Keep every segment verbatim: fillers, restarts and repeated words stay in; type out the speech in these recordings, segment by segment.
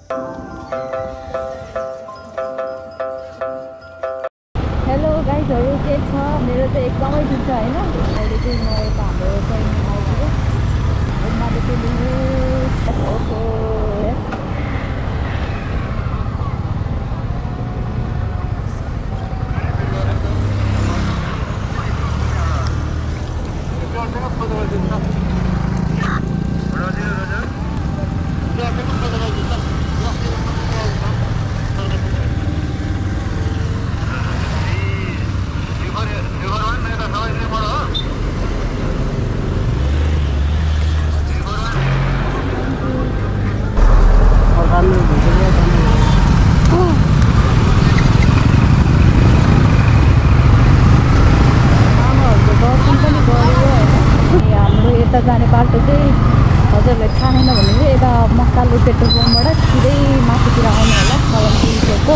Hello गाइजहरू, के छ? मेरो चाहिँ एकदमै ठिक छ होइन। अहिले चाहिँ म यता हाम्रो ट्रेनिङ आइपुग्यो। उनीहरूले चाहिँ ओहो जाने बाटो चाहिँ हजुरलाई थाहा छैन भने चाहिँ यता मक्कालु पेट्रोल पम्पबाट सिधै माथितिर आउनु होला कलमको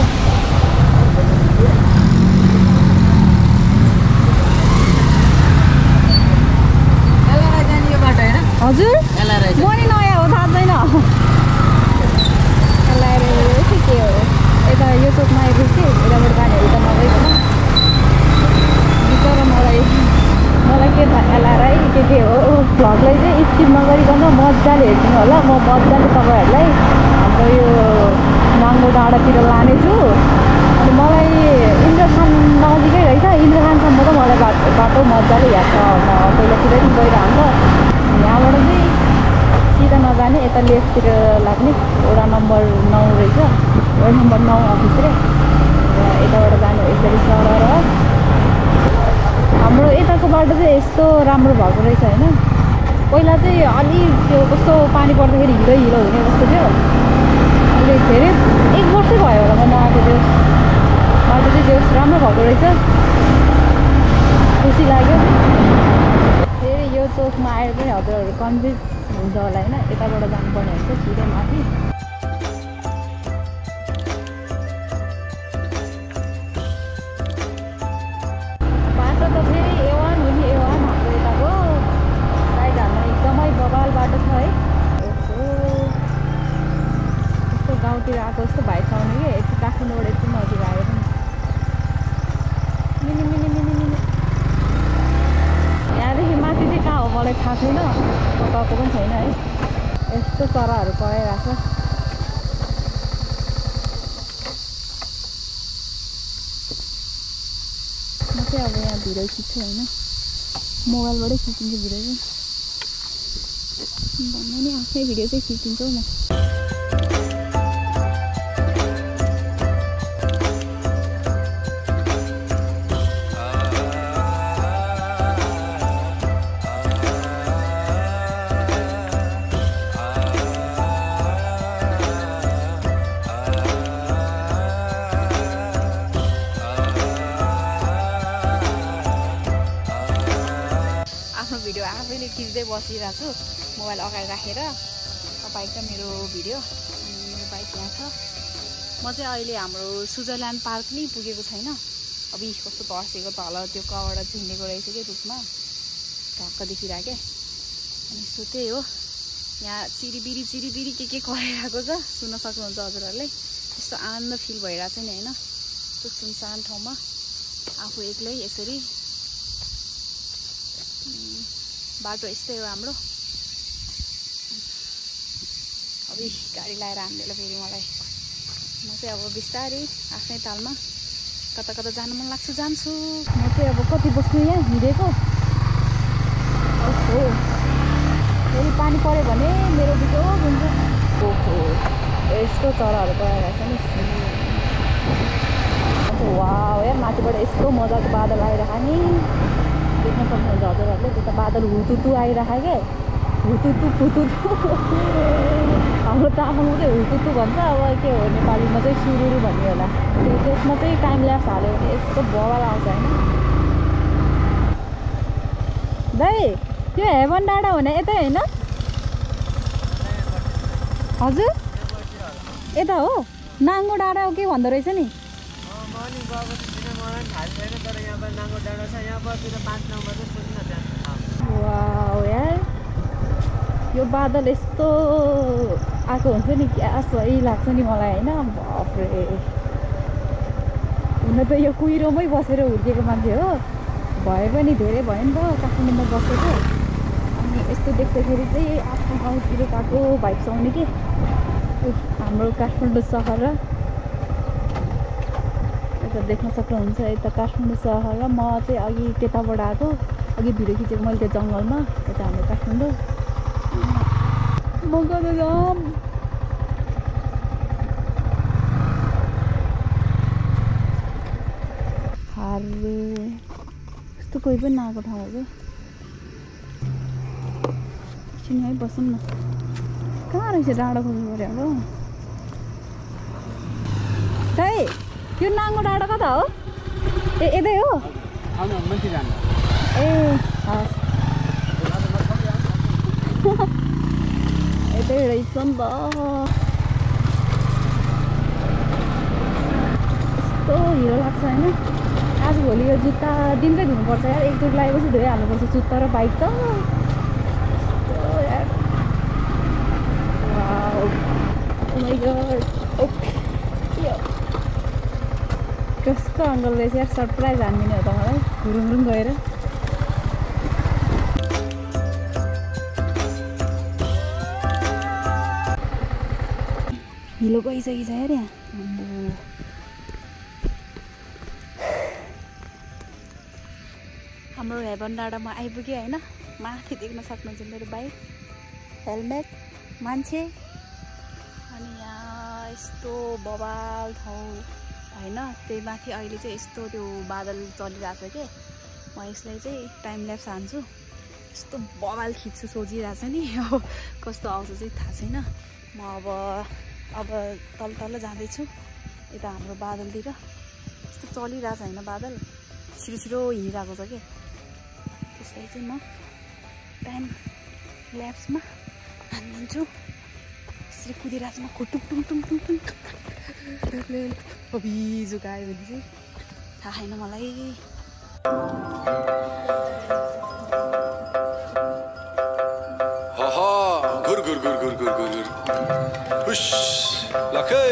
हजुर म नि नयाँ हो थाहा छैन के हो यता यो चोकमा आइपुग्छु यताबाट गाडीहरू त नभइकन तर मलाई मलाई के थाहा एलआरआई के के हो भ्लगलाई चाहिँ स्किप नगरिकन मजाले हेरिदिनु होला। म मजाले तपाईँहरूलाई हाम्रो यो नाङ्गो डाँडातिर लानेछु। अनि मलाई इन्द्रखान नजिकै रहेछ, इन्द्रखानसम्म त मलाई बाटो बाटो मजाले याद छ। म पहिलातिर पनि गइरहन्छ। यहाँबाट चाहिँ सिधा नजाने यता लेफ्टतिर लाग्ने वडा नम्बर नौ रहेछ, वडा नम्बर नौ अफिस रे र यताबाट जाने यसरी सरर। हाम्रो यताको बाटो चाहिँ यस्तो राम्रो भएको रहेछ होइन। पहिला चाहिँ अलि त्यो कस्तो पानी पर्दाखेरि हिलो हिलो हुने कस्तो थियो। अहिले धेरै एक वर्षै भयो होला म नआएको त्यो बाटो चाहिँ त्यो राम्रो भएको रहेछ, खुसी लाग्यो। फेरि यो चोकमा आएर पनि हजुरहरू कन्फ्युज हुन्छ होला होइन, यताबाट जानुपर्ने हुन्छ सिधै माथि। बाटो त फेरि एवान हो नि एवान हाम्रो यताको साइड हाल्न एकदमै बबाल बाटो छ है। ओहो यस्तो गाउँतिर आएको जस्तो भाइ छ भने कि यति काठमाडौँबाट यति नजिक आयो पनि मिनी मिनी मिनी मिनी यहाँदेखि माथि चाहिँ कहाँ हो मलाई थाहा छैन, गएको पनि छैन है। यस्तो चराहरू कराइरहेको छ। म चाहिँ अब यहाँ भिडियो खिच्छु होइन, मोबाइलबाटै खिचिन्छु भिडियो चाहिँ भन्नु नि आफ्नै भिडियो चाहिँ खिचिदिन्छु म। भिडियो आफैले खिच्दै बसिरहेको छु मोबाइल अगाडि राखेर। बाइक त मेरो भिडियो अनि मेरो बाइक यहाँ छ। म चाहिँ अहिले हाम्रो स्विजरल्यान्ड पार्क नै पुगेको छैन। अब कस्तो तर्सेको तल त्यो कबाट झिन्डेको रहेछ कि रुखमा ढक्क देखिरहेको। अनि यस्तो त्यही हो, यहाँ चिरिबिरी चिरिबिरी के के कराइरहेको छ सुन्न सक्नुहुन्छ हजुरहरूले। यस्तो आनन्द फिल भइरहेको छ नि होइन, यस्तो सुनसान ठाउँमा आफू एक्लै यसरी। बाटो यस्तै हो हाम्रो। अब गाडी लगाएर हान्देला फेरि मलाई। म चाहिँ अब बिस्तारै आफ्नै तालमा कता कता जानु मन लाग्छ जान्छु। म चाहिँ अब कति बस्नु यहाँ हिँडेको। ओहो फेरि पानी पऱ्यो भने मेरो बिजो हुन्छ। ओहो यस्तो चराहरू कराइरहेको छ नि। वाउ यार माथिबाट यस्तो मजाको बादल आइरहेको नि देख्न सक्नुहुन्छ हजुरहरूले। त्यो त बादल हुतुतु आइरहेको क्या, हुतुतु फुतुतु। हाम्रो तामाङमा चाहिँ हुतुतु भन्छ, अब के हो नेपालीमा चाहिँ सुरुरु भन्ने होला। त्यो त्यसमा चाहिँ टाइम ल्याप्स हाल्यो भने यस्तो बवाल आउँछ होइन। दाइ त्यो हेभन डाँडा भने यतै होइन? हजुर यता हो नाङ्गो डाँडा के भन्दो रहेछ नि? वाउ यार यो बादल यस्तो आएको हुन्छ नि क्या सही लाग्छ नि मलाई होइन बाफ्रे हुन त यो कुहिरोमै बसेर हुर्केको मान्छे हो भए पनि धेरै भयो नि त काठमाडौँमा बसेको अनि यस्तो देख्दाखेरि चाहिँ आफ्नो गाउँतिर गएको भाइब्स आउने कि हाम्रो काठमाडौँ सहर र यता देख्न सक्नुहुन्छ यता काठमाडौँ सहर र म चाहिँ अघि त्यताबाट आएको अघि भिडियो खिचेको मैले त्यो जङ्गलमा यता हाम्रो काठमाडौँ म कता जाम हारे यस्तो कोही पनि नआएको ठाउँ हो क्या एकछिन है बसौँ न कहाँ रहेछ डाँडा खोज्नु पऱ्यो अब खै यो नाङ्गो डाँडा कता हो ए यतै हो ए हस् यतै रहेछ नि त यस्तो हिरो लाग्छ होइन आजभोलि यो जुत्ता दिनकै धुनुपर्छ यार एकचोटि लगाएपछि धोइहाल्नुपर्छ जुत्ता र बाइक त यार कस्तो अङ्कल रहेछ यार सरप्राइज हानिदिने हो त मलाई घुरुङरुङ गएर हिलो गइसकेछ यार यहाँ हाम्रो हेभन डाँडामा आइपुग्यो होइन माथि देख्न सक्नुहुन्छ मेरो बाइक हेलमेट मान्छे अनि यहाँ यस्तो बवाल ठाउँ होइन त्यही माथि अहिले चाहिँ यस्तो त्यो बादल चलिरहेको छ कि म यसलाई चाहिँ टाइम ल्याप्स हान्छु यस्तो बवाल खिच्छु सोचिरहेको छ नि अब कस्तो आउँछ चाहिँ थाहा छैन म अब अब तल तल जाँदैछु यता हाम्रो बादलतिर यस्तो चलिरहेको छ होइन बादल छिरो छिरो हिँडिरहेको छ कि त्यसलाई चाहिँ म टाइम ल्याप्समा हानिदिन्छु यसरी कुदिरहेको छु म खुटुक टुङ टुङ टुङ टुङ अभिजो गयो भने चाहिँ थाहा छैन मलाई घुर घुर घुर घुर घुर घुर घुर हुश लखे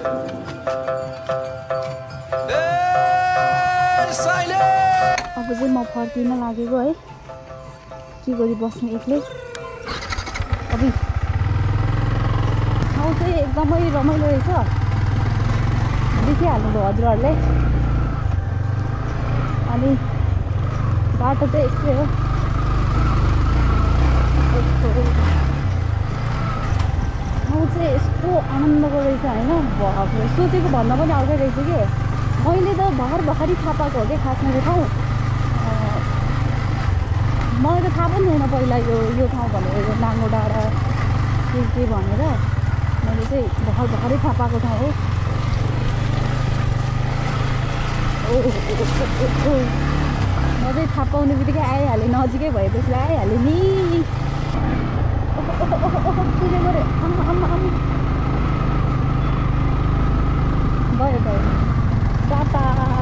अब चाहिँ म फर्किन लागेको है के गरी बस्ने एक्लै अभि ठाउँ चाहिँ एकदमै रमाइलो रहेछ देखिहाल्नुभयो हजुरहरूले अनि बाटो चाहिँ यस्तै हो ठाउँ चाहिँ यस्तो आनन्दको रहेछ होइन सोचेको भन्दा पनि अर्कै रहेछ कि मैले त भर्खर भर्खरै थाहा पाएको हो क्या खासमा यो ठाउँ मलाई त थाहा पनि थिएन पहिला यो यो ठाउँ भनेको यो नाङ्गो डाँडा के के भनेर मैले चाहिँ भर्खर भर्खरै थाहा पाएको ठाउँ हो म चाहिँ थाहा पाउने बित्तिकै आइहालेँ नजिकै भएपछि आइहालेँ नि कुदे गऱ्यो आम्मा आम्मा आम्मा गयो गयो टाटा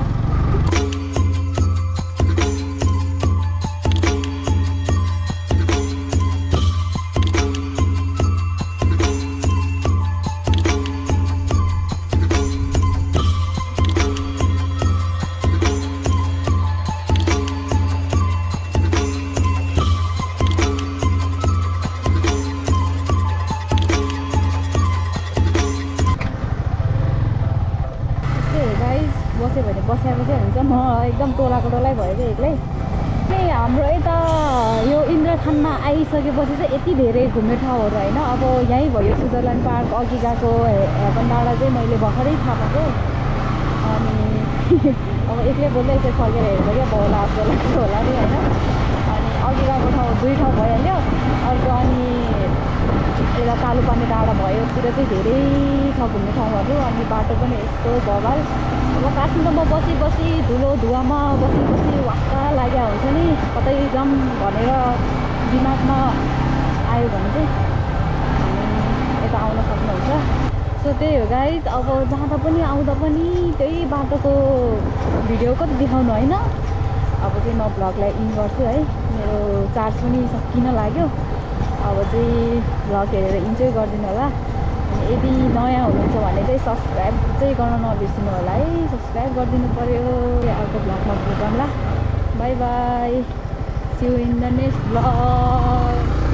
बस्यो भने बस्या बस्या हुन्छ म एकदम टोलाको टोलै भयो क्या एक्लै त्यही हाम्रो यता यो इन्द्रखानमा आइसकेपछि चाहिँ यति धेरै घुम्ने ठाउँहरू होइन अब यहीँ भयो स्विजरल्यान्ड पार्क अघि गएको हेभन डाँडा चाहिँ मैले भर्खरै थाहा पाएको अनि अब एक्लै बोल्दै यसो फर्केर हेर्छ क्या होला जस्तो लाग्छ होला नि होइन अनि अघि गएको ठाउँ दुई ठाउँ भइहाल्यो अर्को अनि यता कालुपानी डाँडा भयो तिर चाहिँ धेरै छ घुम्ने ठाउँहरू अनि बाटो पनि यस्तो बवाल अब काठमाडौँमा बसी बसी धुलो धुवामा बसी बसी वाक्का लाग्या हुन्छ नि कतै जाऊँ भनेर दिमागमा आयो भने चाहिँ यता आउन सक्नुहुन्छ सो त्यही हो गाइज अब जाँदा पनि आउँदा पनि त्यही बाटोको भिडियो कति देखाउनु होइन अब चाहिँ म भ्लगलाई इन गर्छु है मेरो चार्ज पनि सकिन लाग्यो अब चाहिँ भ्लग हेरेर इन्जोय गरिदिनु होला। अनि यदि नयाँ हुनुहुन्छ भने चाहिँ सब्सक्राइब चाहिँ गर्न नबिर्सिनु होला है, सब्सक्राइब गरिदिनु पर्यो। अर्को भ्लगमा भेटौँला, bye bye, see you in the next vlog.